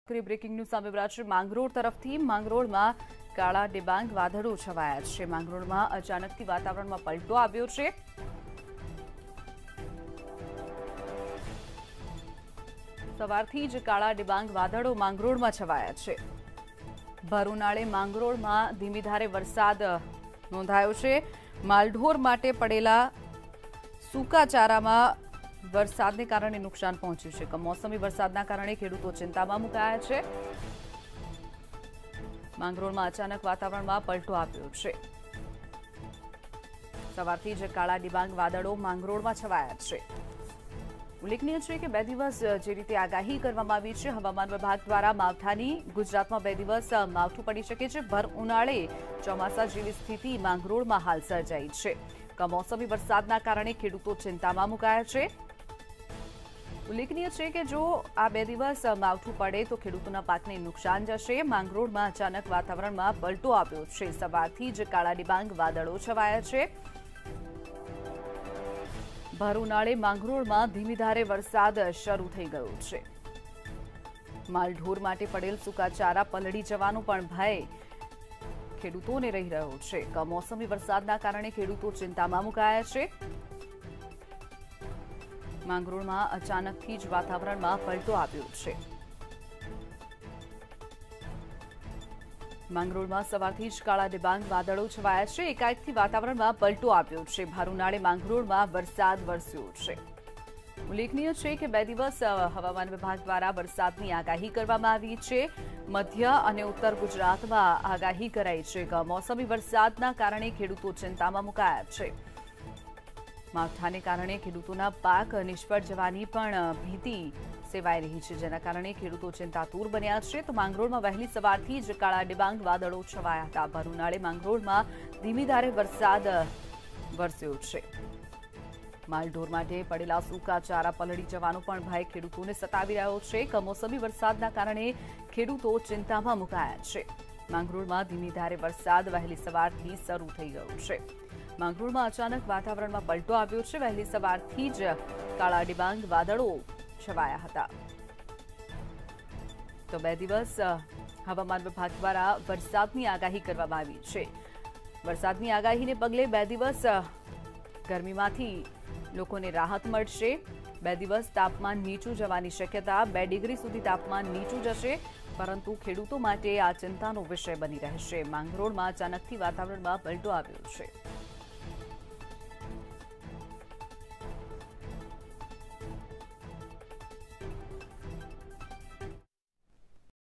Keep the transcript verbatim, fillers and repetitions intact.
Breaking news સામે રહ્યા છે માંગરોળ તરફથી। માંગરોળમાં કાળા ડિબાંગ વાદળો છવાયા છે। માંગરોળમાં અચાનકથી વાતાવરણમાં પલટો આવ્યો છે। સવારથી જ કાળા ડિબાંગ વાદળો માંગરોળમાં છવાયા છે। ભર ઉનાળે માંગરોળમાં ધીમી ધારે વરસાદ નોંધાયો છે। માલઢોર માટે પડેલા સૂકા ચારામાં વરસાદને કારણે નુકસાન પહોંચ્યું છે। કમોસમી વરસાદના કારણે ખેડૂતો ચિંતામાં મુકાયા છે। માંગરોળમાં અચાનક વાતાવરણમાં પલટો આવ્યો છે। સવારથી જ કાળા ડિબાંગ વાદળો માંગરોળમાં છવાયા છે। ઉલ્લેખનીય છે કે બે દિવસ જે રીતે આગાહી કરવામાં આવી છે હવામાન વિભાગ દ્વારા માવઠાની ગુજરાતમાં બે દિવસ માવઠું પડી શકે છે। ભર ઉનાળે ચોમાસા જેવી સ્થિતિ માંગરોળમાં હાલ સર્જાઈ છે। કમોસમી વરસાદના કારણે ખેડૂતો ચિંતામાં મુકાયા છે। ઉલ્લેખનીય છે કે જો આ બે દિવસ માવઠું પડે તો ખેડૂતોના પાકને નુકસાન જશે। માંગરોળમાં અચાનક વાતાવરણમાં પલટો આવ્યો છે। સવારથી જ કાળા ડિબાંગ વાદળો છવાયા છે। ભર ઉનાળે માંગરોળમાં ધીમી ધારે વરસાદ શરૂ થઈ ગયો છે। માલઢોર માટે પડેલ સૂકાચારા પલળી જવાનો પણ ભય ખેડૂતોને રહી રહ્યો છે। કમોસમી વરસાદના કારણે ખેડૂતો ચિંતામાં મુકાયા છે। માંગરોળમાં અચાનકથી જ વાતાવરણમાં પલટો આવ્યો છે। માંગરોળમાં સવારથી જ કાળા ડિબાંગ વાદળો છવાયા છે। એકાએકથી વાતાવરણમાં પલટો આવ્યો છે। ભર ઉનાળે માંગરોળમાં વરસાદ વરસ્યો છે। ઉલ્લેખનીય છે કે બે દિવસ હવામાન વિભાગ દ્વારા વરસાદની આગાહી કરવામાં આવી છે। મધ્ય અને ઉત્તર ગુજરાતમાં આગાહી કરાઈ છે। કમોસમી વરસાદના કારણે ખેડૂતો ચિંતામાં મુકાયા છે। માવઠાને કારણે ખેડૂતોના પાક નિષ્ફળ જવાની પણ ભીતિ સેવાઈ રહી છે, જેના કારણે ખેડૂતો ચિંતાતુર બન્યા છે। તો માંગરોળમાં વહેલી સવારથી જ કાળા ડિબાંગ વાદળો છવાયા હતા। ભર ઉનાળે માંગરોળમાં ધીમી ધારે વરસાદ વરસ્યો છે। માલઢોર માટે પડેલા સૂકા ચારા પલળી જવાનો પણ ભય ખેડૂતોને સતાવી રહ્યો છે। કમોસમી વરસાદના કારણે ખેડૂતો ચિંતામાં મુકાયા છે। માંગરોળમાં ધીમી ધારે વરસાદ વહેલી સવારથી શરૂ થઈ ગયો છે। માંગરોળમાં અચાનક વાતાવરણમાં પલટો આવ્યો છે। વહેલી સવારથી જ કાળા ડિબાંગ વાદળો છવાયા હતા। તો બે દિવસ હવામાન વિભાગ દ્વારા વરસાદની આગાહી કરવામાં આવી છે। વરસાદની આગાહીને પગલે બે દિવસ ગરમીમાંથી લોકોને રાહત મળશે। બે દિવસ તાપમાન નીચું જવાની શક્યતા, બે ડિગ્રી સુધી તાપમાન નીચું જશે, પરંતુ ખેડૂતો માટે આ ચિંતાનો વિષય બની રહેશે। માંગરોળમાં અચાનકથી વાતાવરણમાં પલટો આવ્યો છે।